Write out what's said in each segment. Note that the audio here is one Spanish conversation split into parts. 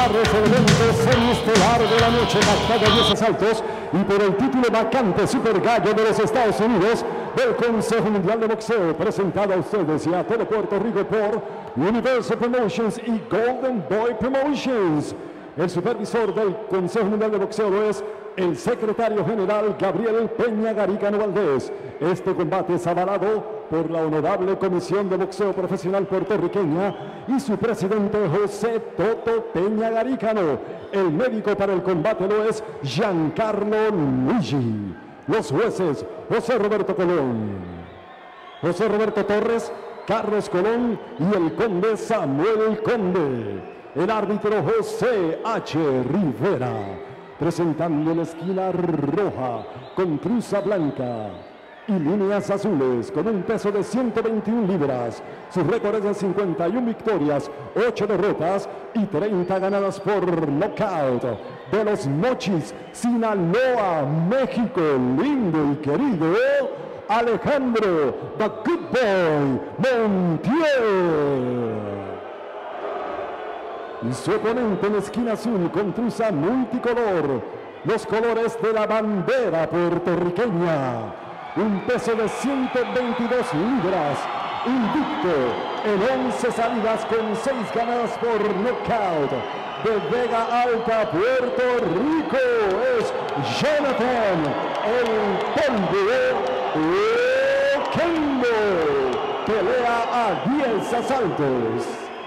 Narres el evento semiestelar de la noche, batalla de 10 asaltos y por el título vacante Super Gallo de los Estados Unidos del Consejo Mundial de Boxeo, presentado a ustedes y a todo Puerto Rico por Universal Promotions y Golden Boy Promotions. El supervisor del Consejo Mundial de Boxeo lo es el secretario general Gabriel Peña Garicano Valdés. Este combate es avalado por la Honorable Comisión de Boxeo Profesional Puertorriqueña y su presidente José Toto Peña Garicano. El médico para el combate lo es Giancarlo Luigi. Los jueces, José Roberto Colón, José Roberto Torres, Carlos Colón y el conde Samuel Conde. El árbitro José H. Rivera, presentando la esquina roja con cruza blanca y líneas azules con un peso de 121 libras. Sus récords de 51 victorias, 8 derrotas y 30 ganadas por nocaut. De Los Mochis, Sinaloa, México, lindo y querido, Alejandro The Good Boy Montiel. Y su oponente en la esquina azul con truza multicolor, los colores de la bandera puertorriqueña, un peso de 122 libras, invicto en 11 salidas con 6 ganadas por nocaut. De Vega Alta, Puerto Rico, es Jonathan el Polvo Oquendo. Pelea a 10 asaltos.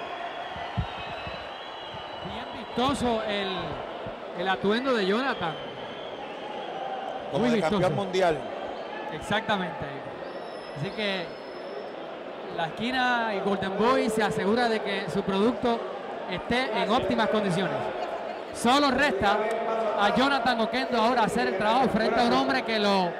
El atuendo de Jonathan. Como de campeón mundial. Exactamente. Así que la esquina y Golden Boy se asegura de que su producto esté en óptimas condiciones. Solo resta a Jonathan Oquendo ahora hacer el trabajo frente a un hombre que lo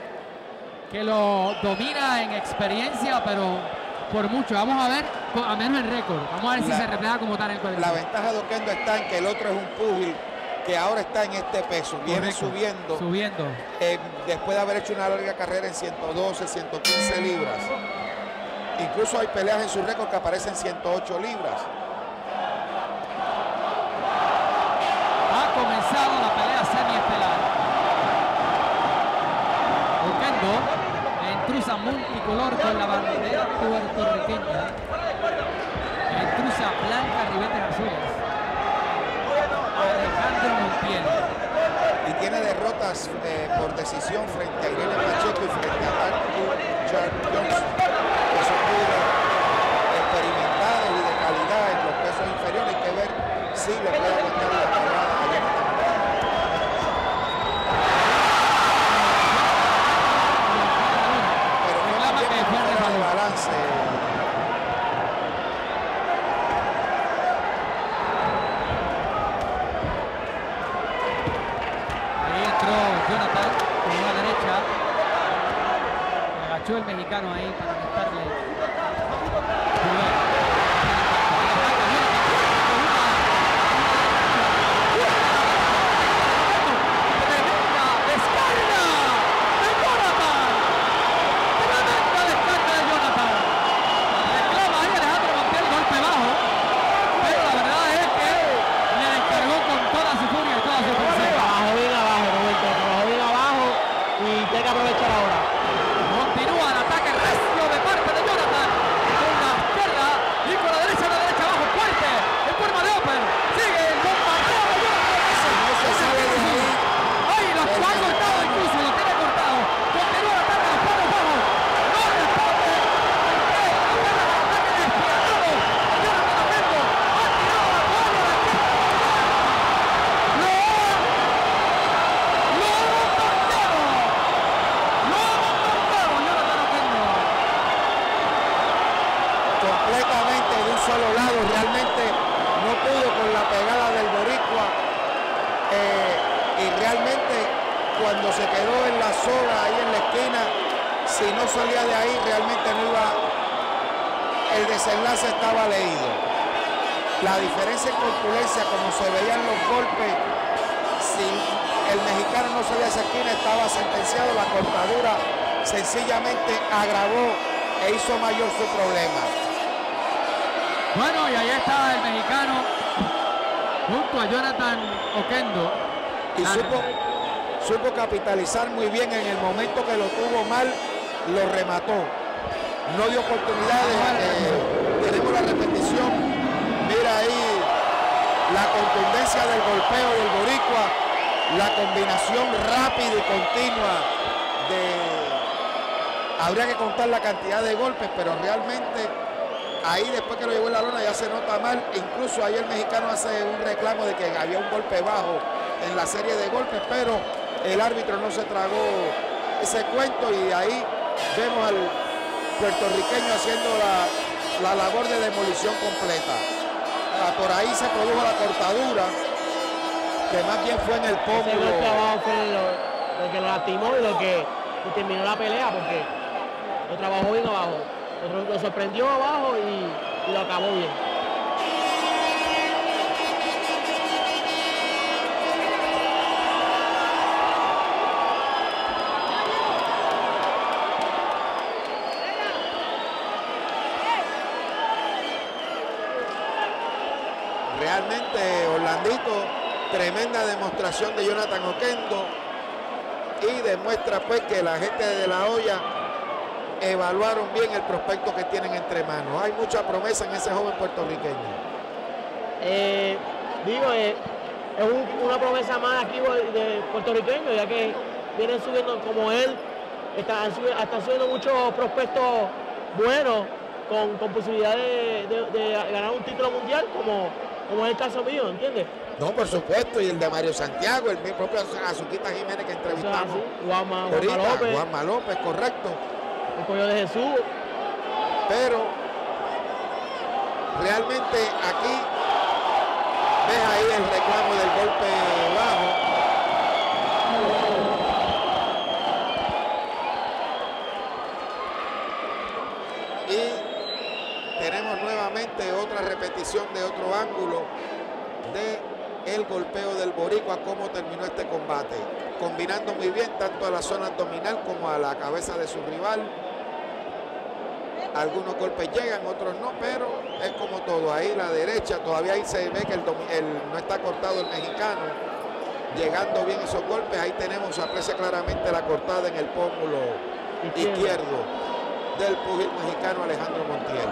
domina en experiencia, pero por mucho. Vamos a ver, a menos el récord. Vamos a ver si se refleja como tal el código. La ventaja de Oquendo está en que el otro es un púgil que ahora está en este peso. Viene subiendo. Después de haber hecho una larga carrera en 112, 115 libras. Incluso hay peleas en su récord que aparecen 108 libras. Ha comenzado la pelea semiestelar. Oquendo en truza multicolor con la bandera puertorriqueña, en truza blanca, ribetes azules, Alejandro Montiel. Y tiene derrotas por decisión frente a Irene Pacheco y frente a Arthur Johnson, que son muy experimentados y de calidad en los pesos inferiores. Hay que ver si le puede aguantar la pegada a Jonathan. El mexicano ahí para restarle. Tremenda descarga de Jonathan. Tremenda descarga de Jonathan. Reclama ahí Alejandro Montiel, golpe bajo. Pero la verdad es que le descargó con toda su furia y toda su fuerza. Trabajó bien abajo, Roberto. Trabajó bien abajo y tiene que aprovechar ahora. Continúa el ataque recio de parte de Jonathan con la izquierda y con la derecha abajo fuerte en forma de open. Sigue el bombardeo de Jonathan. No se sale de ahí. ¡Ay! Lo ha cortado incluso, lo tiene cortado. Continúa el ataque, los palos bajos. No responde. Ataque despiadado. Jonathan Oquendo ha tirado la toalla de aquí. Completamente de un solo lado, realmente no pudo con la pegada del boricua y realmente cuando se quedó en la soga ahí en la esquina, si no salía de ahí realmente no iba, el desenlace estaba leído. La diferencia en corpulencia, como se veían los golpes, si el mexicano no salía de esa esquina estaba sentenciado. La cortadura sencillamente agravó e hizo mayor su problema. Bueno, y ahí está el mexicano junto a Jonathan Oquendo. Y supo capitalizar muy bien en el momento que lo tuvo mal, lo remató. No dio oportunidades. Tenemos la repetición. Mira ahí la contundencia del golpeo del boricua, la combinación rápida y continua habría que contar la cantidad de golpes, pero realmente ahí después que lo llevó en la lona ya se nota mal. Incluso ahí el mexicano hace un reclamo de que había un golpe bajo en la serie de golpes, pero el árbitro no se tragó ese cuento y ahí vemos al puertorriqueño haciendo la labor de demolición completa. Por ahí se produjo la cortadura, que más bien fue en el pómulo. Ese golpe abajo fue lo que lo lastimó y lo que terminó la pelea, porque lo trabajó bien abajo. Lo sorprendió abajo y lo acabó bien. Realmente, Orlandito, tremenda demostración de Jonathan Oquendo y demuestra pues que la gente de La Hoya evaluaron bien el prospecto que tienen entre manos. Hay mucha promesa en ese joven puertorriqueño. Es una promesa más aquí de puertorriqueño, ya que vienen subiendo como él, están subiendo muchos prospectos buenos con posibilidad de ganar un título mundial, como es el caso mío, ¿entiendes? No, por supuesto, y el de Mario Santiago, el propio Azuquita Jiménez que entrevistamos. Juanma López, correcto. El Pollo de Jesús. Pero realmente aquí ves ahí el reclamo del golpe bajo. Y tenemos nuevamente otra repetición de otro ángulo de el golpeo del boricua, cómo terminó este combate, combinando muy bien tanto a la zona abdominal como a la cabeza de su rival. Algunos golpes llegan, otros no, pero es como todo. Ahí la derecha, todavía ahí se ve que no está cortado el mexicano, llegando bien esos golpes. Ahí tenemos, se aprecia claramente la cortada en el pómulo izquierdo del pugil mexicano Alejandro Montiel.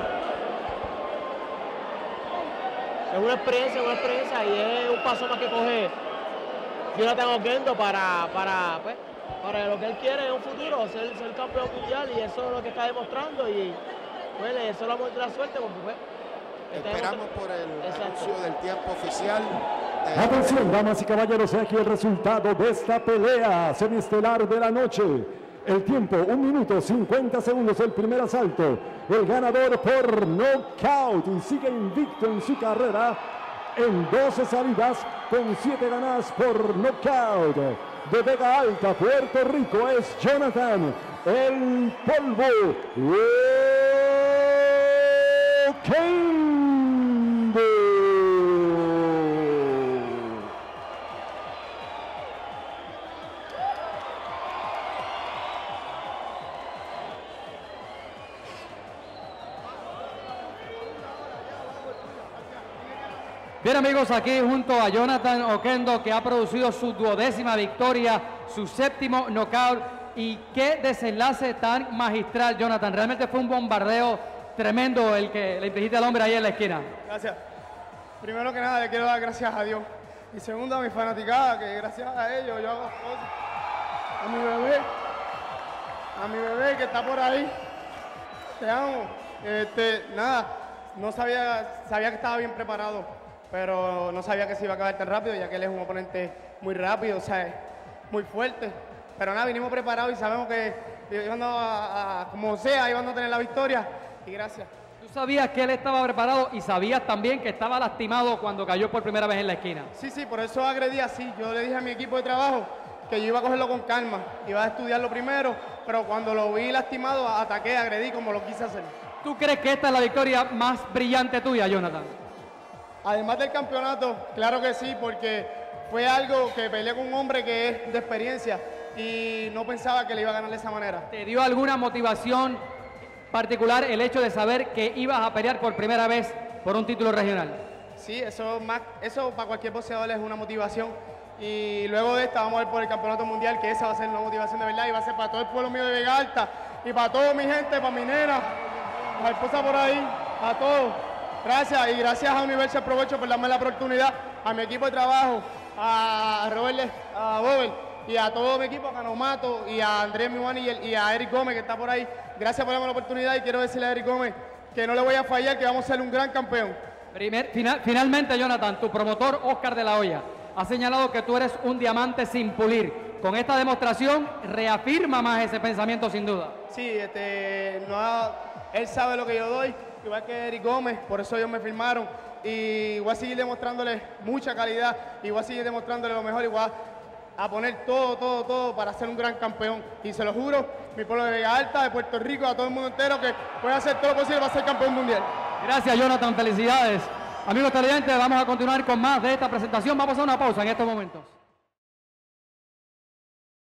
Es una experiencia y es un paso más que coger Jonathan Oquendo para lo que él quiere en un futuro, ser campeón mundial, y eso es lo que está demostrando, y pues eso lo vamos a dar suerte porque pues, esperamos por el anuncio del tiempo oficial. Atención, damas y caballeros, aquí el resultado de esta pelea semiestelar de la noche. El tiempo, 1 minuto 50 segundos, el primer asalto. El ganador por nocaut y sigue invicto en su carrera en 12 salidas con 7 ganadas por nocaut. De Vega Alta, Puerto Rico, es Jonathan el Polvo Oquendo. Bien, amigos, aquí junto a Jonathan Oquendo, que ha producido su 12ª victoria, su 7º knockout. Y qué desenlace tan magistral, Jonathan. Realmente fue un bombardeo tremendo el que le dijiste al hombre ahí en la esquina. Gracias. Primero que nada, le quiero dar gracias a Dios. Y segundo, a mi fanaticada, que gracias a ellos yo hago cosas. A mi bebé que está por ahí. Te amo. Nada, no sabía que estaba bien preparado, pero no sabía que se iba a acabar tan rápido, ya que él es un oponente muy rápido, o sea, muy fuerte. Pero nada, vinimos preparados y sabemos que como sea, íbamos a tener la victoria, y gracias. ¿Tú sabías que él estaba preparado y sabías también que estaba lastimado cuando cayó por primera vez en la esquina? Sí, por eso agredí así. Yo le dije a mi equipo de trabajo que yo iba a cogerlo con calma, iba a estudiarlo primero, pero cuando lo vi lastimado, ataqué, agredí como lo quise hacer. ¿Tú crees que esta es la victoria más brillante tuya, Jonathan? Además del campeonato, claro que sí, porque fue algo que peleé con un hombre que es de experiencia y no pensaba que le iba a ganar de esa manera. ¿Te dio alguna motivación particular el hecho de saber que ibas a pelear por primera vez por un título regional? Sí, eso para cualquier boxeador es una motivación. Y luego de esta vamos a ir por el campeonato mundial, que esa va a ser una motivación de verdad y va a ser para todo el pueblo mío de Vega Alta y para toda mi gente, para mi nena, a mi esposa por ahí, a todos. Gracias y gracias a Universal Provecho por darme la oportunidad, a mi equipo de trabajo, a Robert, a Bobel y a todo mi equipo, a Canomato y a Andrés Miwani y a Eric Gómez que está por ahí. Gracias por darme la oportunidad y quiero decirle a Eric Gómez que no le voy a fallar, que vamos a ser un gran campeón. Finalmente, Jonathan, tu promotor Oscar de la Hoya ha señalado que tú eres un diamante sin pulir. Con esta demostración reafirma más ese pensamiento sin duda. Sí, él sabe lo que yo doy, igual que Eric Gómez, por eso ellos me firmaron. Y voy a seguir demostrándole mucha calidad y voy a seguir demostrándole lo mejor y voy a poner todo para ser un gran campeón. Y se lo juro, mi pueblo de Vega Alta, de Puerto Rico, a todo el mundo entero, que voy a hacer todo lo posible para ser campeón mundial. Gracias, Jonathan, felicidades. Amigos televidentes, vamos a continuar con más de esta presentación. Vamos a una pausa en estos momentos.